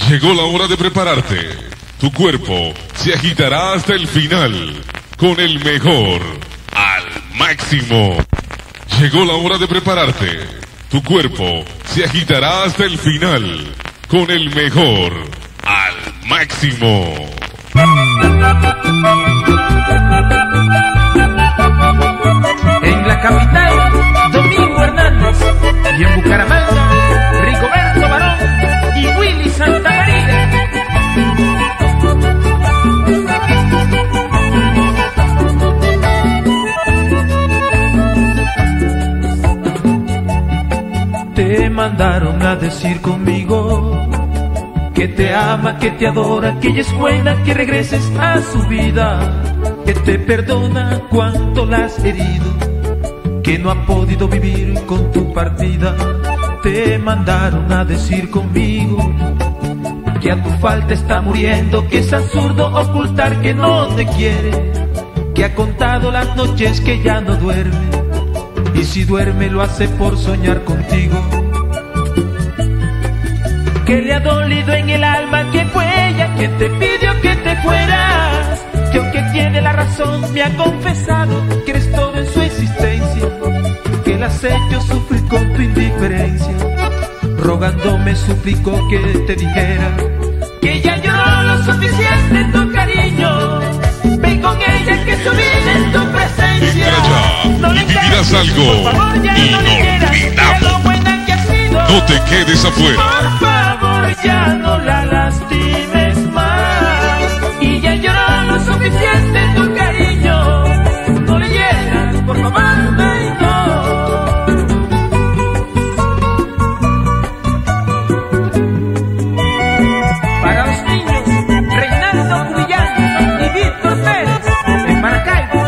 Llegó la hora de prepararte. Tu cuerpo se agitará hasta el final con el mejor al máximo. Llegó la hora de prepararte. Tu cuerpo se agitará hasta el final con el mejor al máximo. En la capital, Domingo Hernández, y en Bucaramanga, Rigoberto Barón y Willy Santa María. Te mandaron a decir conmigo que te ama, que te adora, que ella es buena, que regreses a su vida, que te perdona cuanto la has herido, que no ha podido vivir con tu partida. Te mandaron a decir conmigo que a tu falta está muriendo, que es absurdo ocultar que no te quiere, que ha contado las noches que ya no duerme, y si duerme lo hace por soñar contigo, que le ha dolido en el alma, que fue ella quien te pidió que te fueras, que aunque tiene la razón me ha confesado que eres todo en su existencia, que la has hecho sufrir con tu indiferencia, rogándome suplicó que te dijera que ya lloró lo suficiente tu cariño, ven con ella que su vida es tu presencia. No le vivirás algo por favor, ya no le quieras, que lo buena que ha sido. No te quedes afuera. Por favor, ya no la lastimes más, y ya lloró lo suficiente tu cariño, no le hieras, por favor, ay, no. Para los niños, Reinaldo Cubillán y Víctor Pérez, en Maracaibo.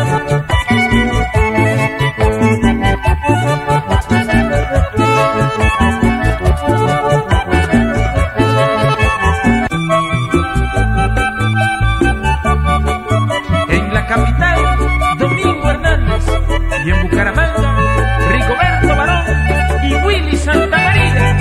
En la capital, Domingo Hernández, y en Bucaramanga, Rigoberto Barón y Willy Santa María.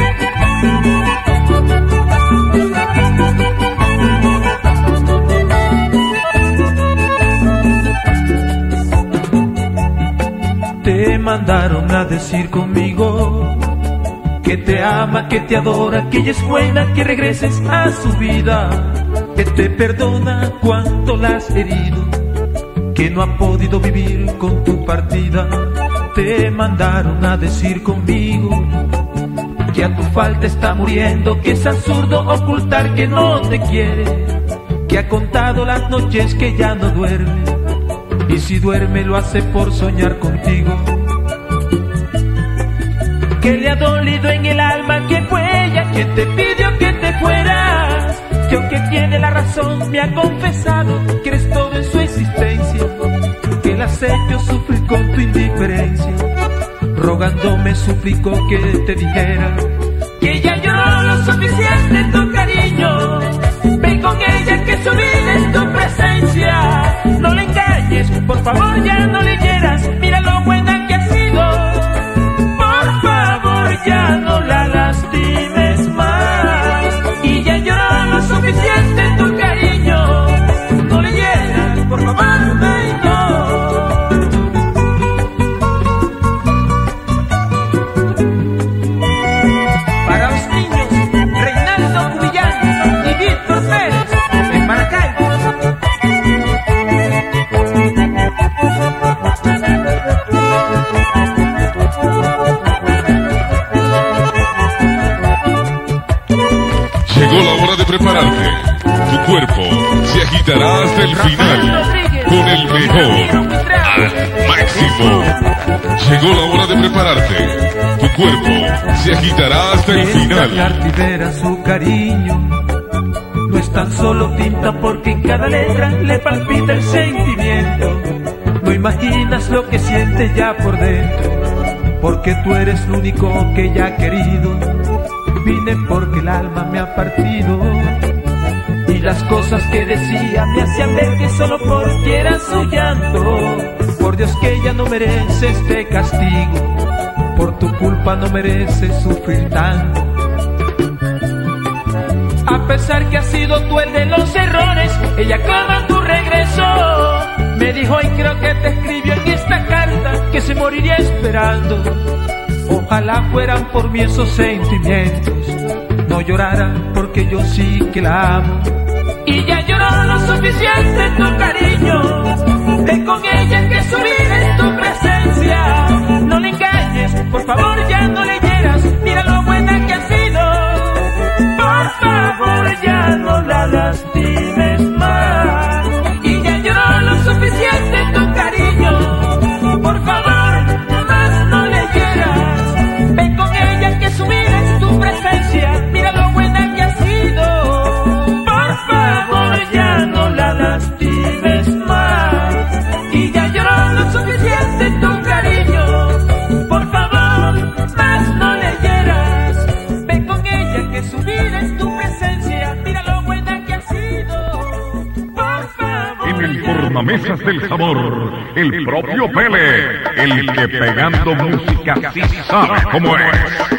Te mandaron a decir conmigo que te ama, que te adora, que ella es buena, que regreses a su vida, que te perdona cuanto la has herido, que no ha podido vivir con tu partida. Te mandaron a decir conmigo que a tu falta está muriendo, que es absurdo ocultar que no te quiere, que ha contado las noches que ya no duerme, y si duerme lo hace por soñar contigo, que le ha dolido en el alma, que fue ella quien te pidió que te fueras, que aunque tiene la razón me ha confesado que eres todo en su existencia, que la has hecho sufrir con tu indiferencia, rogándome suplicó que te dijera que ya lloró lo suficiente tu cariño, ven con ella que su vida es tu presencia, no le engañes, por favor ya no le hieras, mira lo buena que ha sido, por favor ya no la lastimes más, y ya lloró lo suficiente tu cariño, no le hieras, por favor, ay, no. Para los niños, Reinaldo Cubillán y Víctor Pérez, en Maracaibo. Llegó la hora de prepararte. Tu cuerpo se agitará hasta el final con el mejor al máximo. Llegó la hora de prepararte. Tu cuerpo se agitará hasta el final. Y verás su cariño. No es tan solo tinta porque en cada letra le palpita el sentimiento. No imaginas lo que siente ya por dentro, porque tú eres lo único que ella ha querido. Vine porque el alma me ha partido, y las cosas que decía me hacían ver que solo porque era su llanto. Por Dios que ella no merece este castigo, por tu culpa no merece sufrir tanto. A pesar que has sido tú el de los errores, ella clama tu regreso. Me dijo y creo que te escribió en esta carta que se moriría esperando. Ojalá fueran por mí esos sentimientos, no llorara porque yo sí que la amo. Y ya lloró lo suficiente tu cariño, ven con ella que su vida es tu presencia. No le engañes, por favor ya no le hieras, mira lo buena que ha sido. Por favor ya no la lastimes más. Y ya lloró lo suficiente tu cariño, por favor más no le hieras. Ven con ella que su vida es tu presencia, mira lo buena que ha sido. Por favor ya no la lastimes más. Y ya lloró lo suficiente tu cariño, por favor más no le hieras. Ven con ella que su vida es tu presencia, mira lo buena que ha sido. Por favor. En el tornamesas del sabor, el propio Pele, el que pegando música sí sabe cómo es.